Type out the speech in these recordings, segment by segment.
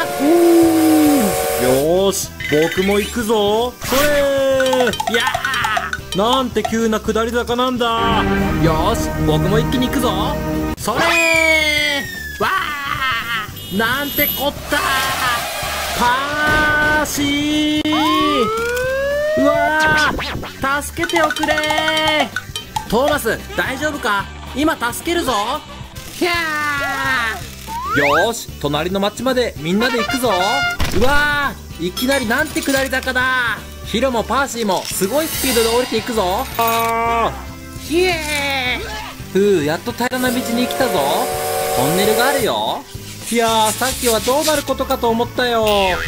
やっほー。よーし、僕も行くぞ。それー。いやー、なんて急な下り坂なんだ。よーし、僕も一気に行くぞ。それー。わー、なんてこった。パーシー。うわー、助けておくれー。トーマス、大丈夫か？今助けるぞ。ひゃー。よーし、隣の町までみんなで行くぞ。うわー、いきなりなんて下り坂だ。ヒロもパーシーもすごいスピードで降りていくぞ。ひえー。ふう、やっと平らな道に来たぞ。トンネルがあるよ。いやー、さっきはどうなることかと思ったよ。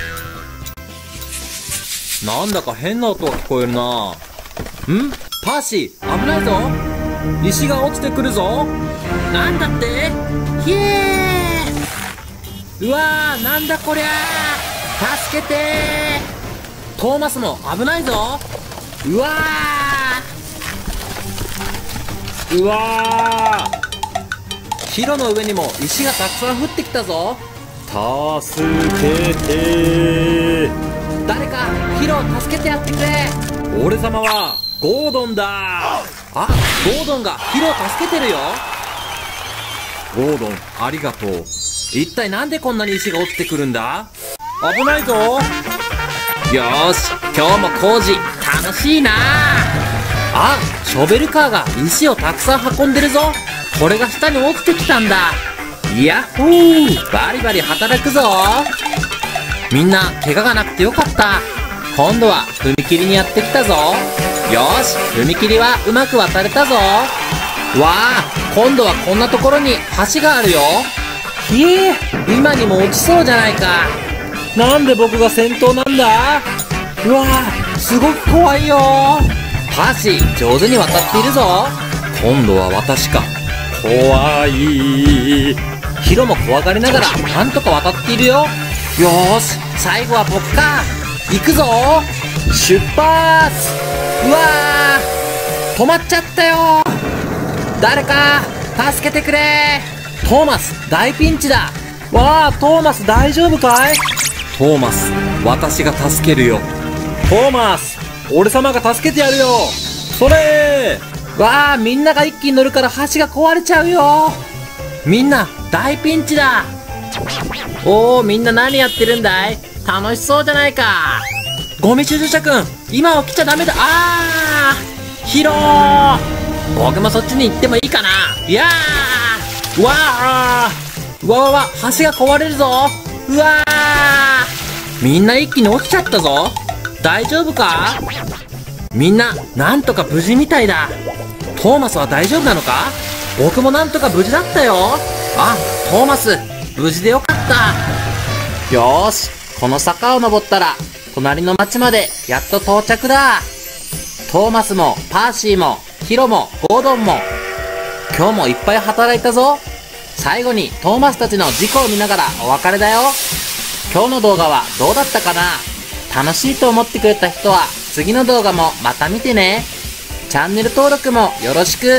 なんだか変な音が聞こえるな。ん？パーシー、危ないぞ。石が落ちてくるぞ。なんだって？ひえー。うわー、なんだこりゃー。助けてー。トーマスも危ないぞ。うわー。うわー。ヒロの上にも石がたくさん降ってきたぞ。助けてー。誰かヒロを助けてやってくれ。俺様はゴードンだ。あ、ゴードンがヒロを助けてるよ。ゴードン、ありがとう。一体なんでこんなに石が落ちてくるんだ？危ないぞ。よーし、今日も工事楽しいな。あ、ショベルカーが石をたくさん運んでるぞ。これが下に落ちてきたんだ。ヤッホー、バリバリ働くぞ。みんな怪我がなくてよかった。今度は踏切にやってきたぞ。よーし、踏切はうまく渡れたぞ。わあ、今度はこんなところに橋があるよ。ひえ、今にも落ちそうじゃないか。なんで僕が先頭なんだ。うわあ、すごく怖いよ。パーシー、上手に渡っているぞ。今度は私か。怖い。ヒロも怖がりながらなんとか渡っているよ。よーし、最後は僕か。行くぞ。出発。うわー、止まっちゃったよ。誰か助けてくれ。トーマス、大ピンチだ。わー、トーマス大丈夫かい？トーマス、私が助けるよ。トーマス、俺様が助けてやるよ。それー。わー、みんなが一気に乗るから橋が壊れちゃうよ。みんな大ピンチだ。おー、みんな何やってるんだい？楽しそうじゃないか。ゴミ収集車くん、今起きちゃダメだ。あー、ヒロー。僕もそっちに行ってもいいかな。いやー。うわー。うわわわ、橋が壊れるぞ。うわー。みんな一気に落ちちゃったぞ。大丈夫か？みんな、なんとか無事みたいだ。トーマスは大丈夫なのか？僕もなんとか無事だったよ。あ、トーマス、無事でよかった。よーし、この坂を登ったら隣の町までやっと到着だ。トーマスもパーシーもヒロもゴードンも今日もいっぱい働いたぞ。最後にトーマスたちの事故を見ながらお別れだよ。今日の動画はどうだったかな？楽しいと思ってくれた人は次の動画もまた見てね。チャンネル登録もよろしく。